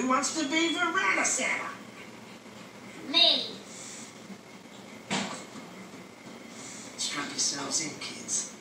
wants to be Verandah Santa? Me. Strap yourselves in, kids.